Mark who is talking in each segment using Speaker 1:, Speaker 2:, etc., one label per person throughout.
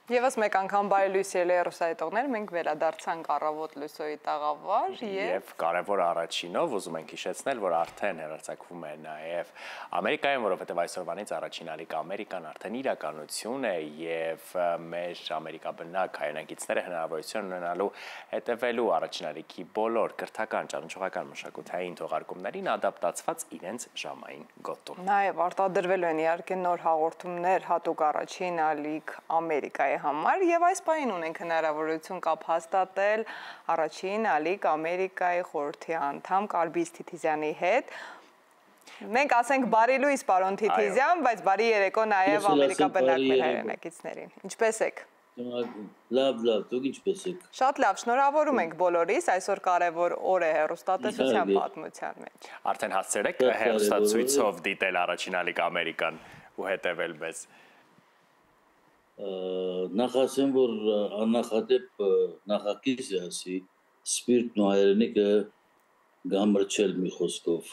Speaker 1: Եվս մեկ անգամ բարի լույս երլերուսայտողներ, մենք վերադարձանք առավոտ լույսոյի տաղավար
Speaker 2: և կարևոր առաջինով ուզում ենք հիշեցնել, որ արդեն հեռարձակվում է նաև Ամերիկայում, որովհետև այսօրվանից առաջին ալիք Ամերիկան արդեն իրականություն է և մեր ամերիկաբնակ հայրենակիցները հնարավորություն ունենալու հետևելու առաջին ալիքի բոլոր կրթական, ճանաչողական, մշակութային թողարկումներին ադապտացված իրենց ժամային գոտում։
Speaker 1: Նաև արտադրվելու են իհարկե նոր հաղորդումներ հատուկ առաջին ալիք Ամերիկայի համար եւ այս պահին ունենք հնարավորություն կապ հաստատել առաջին ալիք Ամերիկայի խորհրդի անդամ Կարբիս Թիթիզյանի հետ։ Մենք ասենք բարի լույս, պարոն Թիթիզյան, բայց բարի երեկո նաև ամերիկաբնակ մեր հայրենակիցներին։ Ինչպե՞ս եք։
Speaker 3: Լավ, դուք ինչպե՞ս եք։
Speaker 1: Շատ լավ, շնորհավորում ենք բոլորիս, այսօր կարևոր օր է հեռուստատեսության պատմության մեջ։
Speaker 2: Արդեն հասցրեք հեռուստացույցով դիտել առաջին ալիք Ամերիկան ու հետևել մեզ։
Speaker 3: Նախ ասեմ, որ աննախադեպ նախագիծ է ասի, սպիրտն ու հայրենիքը գամրջել մի խոսքով։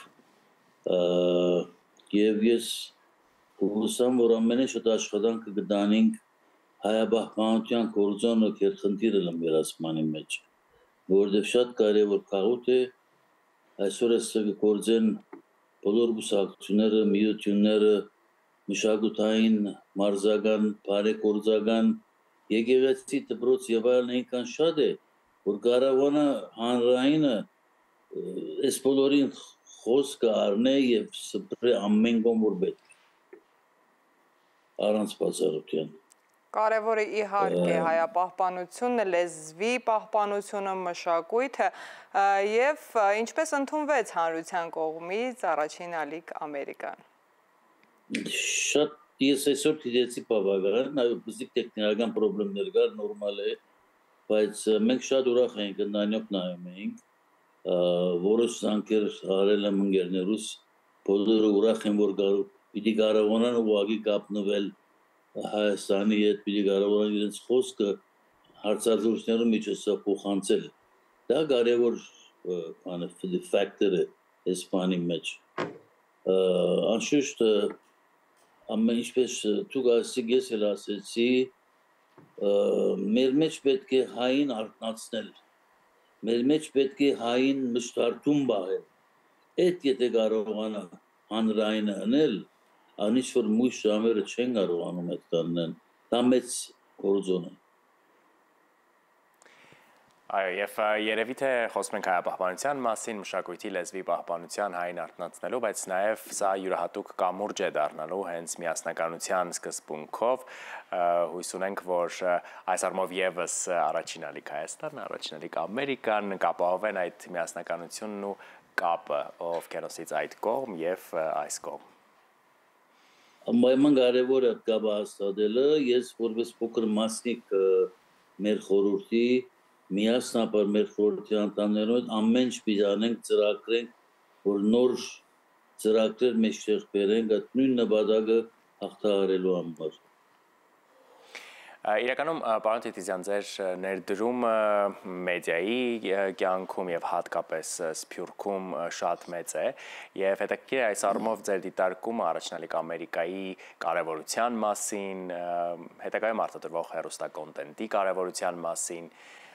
Speaker 3: Եվ ես հուսամ, որ ամենը շատ աշխատանքը գտանենք հայաբահմանության կորձոնը կերխնդիրը լմերասմանի մեջ, որովհետև շատ կարևոր կաղուտ է, այսօր այստեղ կորձեն բոլոր բուսակցությունները, միությունները, մշակութային, մարզական, բարեկորձական, եկեղեցի դպրոց եւ այլն այնքան շատ է, որ կարողանա հանրայինը այս բոլորին խոսքը առնե եւ սփռե ամեն կողմ որ պետք է։ Առանց բացառության։
Speaker 1: Կարևորը իհարկե հայապահպանությունը, լեզվի պահպանությունը, մշակույթը եւ ինչպես ընդունվեց հանրության կողմից առաջին ալիք Ամերիկան։
Speaker 3: Շատ ես այսօր դիտեցի բավական, նաև բզիկ տեխնիկական խնդիրներ կար, նորմալ է, բայց մենք շատ ուրախ ենք նայնոք նայում ենք, որոշ զանգեր արել եմ ընկերներուս, բոլորը ուրախ են, որ պիտի կարողանան ուղղակի կապնվել Հայաստանի հետ, պիտի կարողանան իրենց խոսքը հարցազրույցներում միջոցով փոխանցել։ Դա կարևոր ֆակտոր է այս բանի մեջ։ Անշուշտ ամեն ինչպես դուք ասեցիք, ես էլ ասեցի, մեր մեջ պետք է հային արտնացնել, մեր մեջ պետք է հային մշտարտում բաղել, այդ եթե կարողանա հանրայինը անել, անիշ որ մույս ժամերը չեն կարողանում այդ կանեն, դա մեծ գործոն է։
Speaker 2: Այո, եւ երևի թե խոսում ենք հայապահպանության մասին, մշակույթի լեզվի պահպանության հային արտնացնելու, բայց նաեւ սա յուրահատուկ կամուրջ է դառնալու հենց միասնականության սկզբունքով, հույս ունենք, որ այս առումով եւս առաջին ալիք Հայաստանը, առաջին ալիք Ամերիկան կապահովեն այդ միասնականությունն ու կապը օվկիանոսից այդ կողմ եւ այս կողմ։
Speaker 3: Անպայման կարևոր է կապը հաստատելը, ես որպես փոքր մասնիկ մեր խորհրդի միասնաբար մեր խորհրդի անդամներով ամեն ինչ պիտի անենք, ծրագրենք, որ նոր ծրագրեր մեջտեղ բերենք այդ նույն նպատակը հաղթահարելու համար։
Speaker 2: Իրականում, պարոն Թիթիզյան, ձեր ներդրումը մեդիայի կյանքում եւ հատկապես Սփյուռքում շատ մեծ է եւ հետաքրքիր է այս առումով ձեր դիտարկումը առաջին ալիք Ամերիկայի կարեւորության մասին, հետագայում արտադրվող հեռուստակոնտենտի կարեւորության մասին։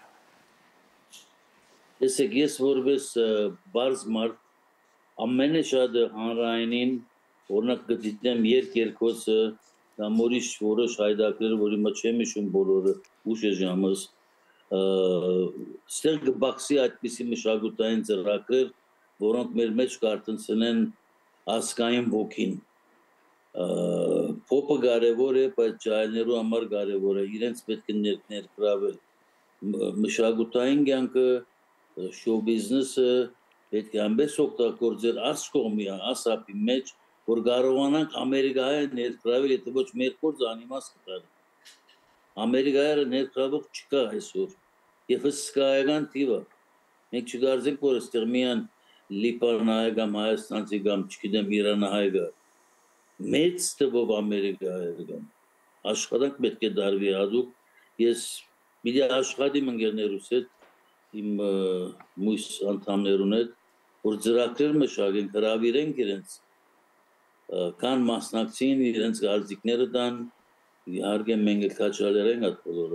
Speaker 3: Ես որպես բարձ մարդ ամենը շատ հանրայինին օրինակ գտիտեմ երկերկոցը կամ որոշ հայդակներ, որի մոտ չեմ հիշում բոլորը ուշ է ժամս, ստեղ կբացի այդպիսի մշակութային ծրագրեր, որոնք մեր մեջ կարտնցնեն ազգային ոգին։ Փոփը կարևոր է, բայց ջահելներու համար կարևոր է, իրենց պետք է ներգրավել։ Մշակութային կյանքը շոու բիզնեսը պետք է ամբես օգտագործել ասկոմի ասապի մեջ, որ կարողանանք Ամերիկայի ներգրավել, եթե ոչ մեր գործը անիմաց կտան։ Ամերիկայի ներգրավող չկա այսօր, եւ հսկայական թիվը։ Մենք չկարծենք, որ այստեղ միան լիբանանահայ կամ հայաստանցի կամ չգիտեմ իրանահայ կա։ Մեծ թվով ամերիկահայեր կան։ Աշխատանք պետք է դարվի հատուկ։ Ես մի աշխատիմ ընկերներուս հետ իմ մույս անդամներուն հետ, որ ծրագրեր մշակենք, հրավիրենք իրենց, կան մասնակցին, իրենց գարզիկները տան, իհարկե մենք էլ քաչալեր ենք այդ բոլորը։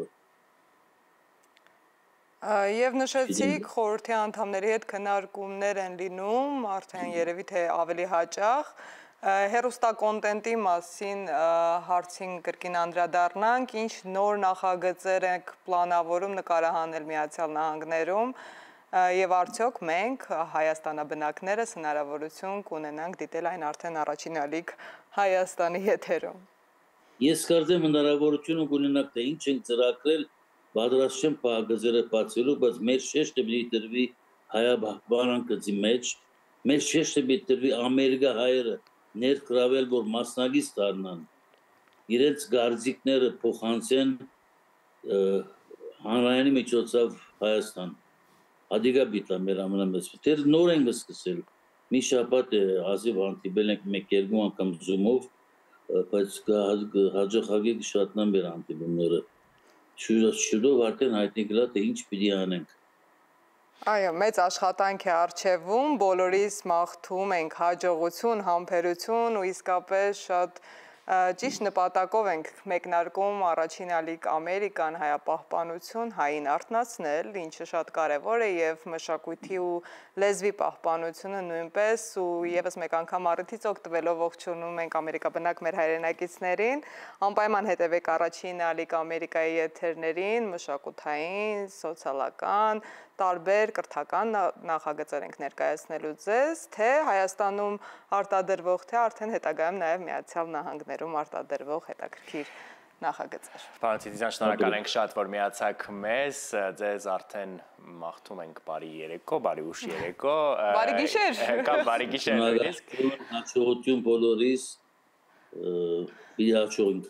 Speaker 1: Եվ նշեցիք խորհրդի անդամների հետ քննարկումներ են լինում, արդեն երևի թե ավելի հաճախ։ Հեռուստակոնտենտի մասին հարցին կրկին անդրադառնանք, ինչ նոր նախագծեր եք պլանավորում նկարահանել Միացյալ Նահանգներում եւ արդյոք մենք հայաստանաբնակներս հնարավորություն կունենանք դիտել այն արդեն առաջին ալիք Հայաստանի եթերում։
Speaker 3: Ես կարծեմ հնարավորությունը կունենանք թե ինչ ենք ծրագրել, պատրաստ չեմ փակազերը բացելու, բայց մեր շեշտը պիտի տրվի հայաբանանքի մեջ, մեր շեշտը պիտի տրվի Ամերիկա հայերը ներգրավել, որ մասնակից դառնան, իրենց գարձիկները փոխանցեն հանրայինի միջոցով Հայաստան։ Ադիգա բիտա մեր ամենամեծ։ Դեռ նոր ենք սկսել։ Մի շաբաթ ազիվ հանդիպել ենք մեկ-երկու անգամ Zoom-ով, բայց հաջողակի շատնան մեր հանդիպումները։ Շուտով արդեն հայտնի գլա թե ինչ պիտի անենք։
Speaker 1: Այո, մեծ աշխատանք է առջևում, բոլորիս մաղթում ենք հաջողություն, համբերություն ու իսկապես շատ ճիշտ նպատակով ենք մեկնարկում առաջին ալիք Ամերիկան, հայապահպանություն, հային արթնացնել, ինչը շատ կարևոր է եւ մշակույթի ու լեզվի պահպանությունը նույնպես ու եւս մեկ անգամ առիթից օգտվելով ողջունում ենք ամերիկաբնակ մեր հայրենակիցներին, անպայման հետևեք առաջին ալիք Ամերիկայի եթերներին, մշակութային, սոցիալական, տարբեր կրթական նախագծեր ենք ներկայացնելու ձեզ, թե Հայաստանում արտադրվող, թե արդեն հետագայում նաև Միացյալ Նահանգներում արտադրվող հետաքրքիր նախագծեր։
Speaker 2: Պարոն Ցիտիզյան, շնորհակալ ենք շատ, որ միացաք մեզ, ձեզ արդեն մաղթում ենք բարի երեկո, բարի ուշ երեկո։
Speaker 1: Բարի գիշեր։
Speaker 2: Կամ բարի գիշեր նույնիսկ։
Speaker 3: Հաջողություն բոլորիս, պիտի հաջողենք։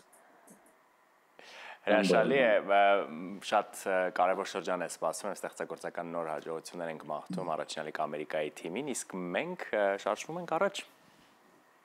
Speaker 2: Հրաշալի է, շատ կարևոր շրջան է սպասում, ստեղծագործական նոր հաջողություններ ենք մաղթում առաջին ալիք Ամերիկայի թիմին, իսկ մենք շարժվում ենք առաջ։